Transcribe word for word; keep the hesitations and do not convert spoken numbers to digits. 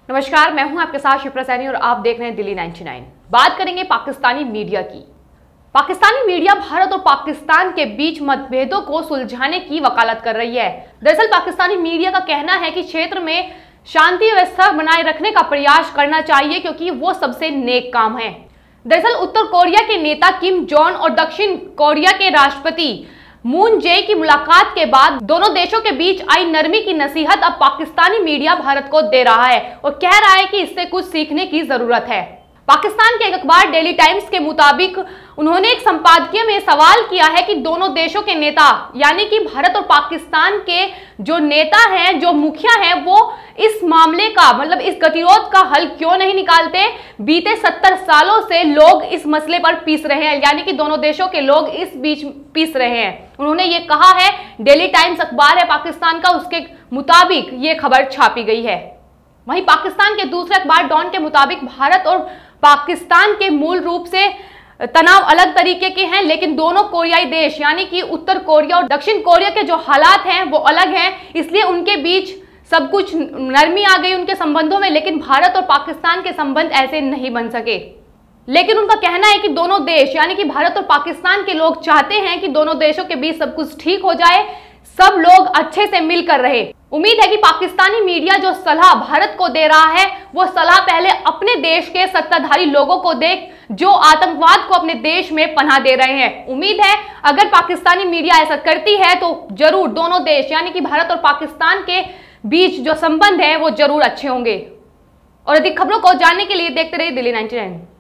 नमस्कार, मैं हूं आपके साथ शिप्रा सैनी और आप देख रहे हैं दिल्ली नाइंटी नाइन। बात करेंगे पाकिस्तानी मीडिया की। पाकिस्तानी मीडिया भारत और पाकिस्तान के बीच मतभेदों को सुलझाने की वकालत कर रही है। दरअसल पाकिस्तानी मीडिया का कहना है कि क्षेत्र में शांति व्यवस्था बनाए रखने का प्रयास करना चाहिए क्योंकि वो सबसे नेक काम है। दरअसल उत्तर कोरिया के नेता किम जोंग और दक्षिण कोरिया के राष्ट्रपति मून जे की मुलाकात के बाद दोनों देशों के बीच आई नरमी की नसीहत अब पाकिस्तानी मीडिया भारत को दे रहा है और कह रहा है कि इससे कुछ सीखने की जरूरत है। पाकिस्तान के एक अखबार डेली टाइम्स के मुताबिक उन्होंने एक संपादकीय में सवाल किया है कि दोनों देशों के नेता यानी कि भारत और पाकिस्तान के जो नेता हैं, जो मुखिया हैं, वो इस मामले का मतलब इस गतिरोध का हल क्यों नहीं निकालते। बीते सत्तर सालों से लोग इस मसले पर पीस रहे हैं, यानी कि दोनों देशों के लोग इस बीच पीस रहे हैं। उन्होंने ये कहा है, डेली टाइम्स अखबार है पाकिस्तान का, उसके मुताबिक ये खबर छापी गई है। वहीं पाकिस्तान के दूसरे अखबार डॉन के मुताबिक भारत और पाकिस्तान के मूल रूप से तनाव अलग तरीके के हैं, लेकिन दोनों कोरियाई देश यानी कि उत्तर कोरिया और दक्षिण कोरिया के जो हालात हैं वो अलग हैं, इसलिए उनके बीच सब कुछ नरमी आ गई उनके संबंधों में, लेकिन भारत और पाकिस्तान के संबंध ऐसे नहीं बन सके। लेकिन उनका कहना है कि दोनों देश यानी कि भारत और पाकिस्तान के लोग चाहते हैं कि दोनों देशों के बीच सब कुछ ठीक हो जाए, सब लोग अच्छे से मिलकर रहे। उम्मीद है कि पाकिस्तानी मीडिया जो सलाह भारत को दे रहा है वो सलाह पहले अपने देश के सत्ताधारी लोगों को दे जो आतंकवाद को अपने देश में पनाह दे रहे हैं। उम्मीद है अगर पाकिस्तानी मीडिया ऐसा करती है तो जरूर दोनों देश यानी कि भारत और पाकिस्तान के बीच जो संबंध है वो जरूर अच्छे होंगे। और अधिक खबरों को जानने के लिए देखते रहिए दिल्ली नाइंटी नाइन।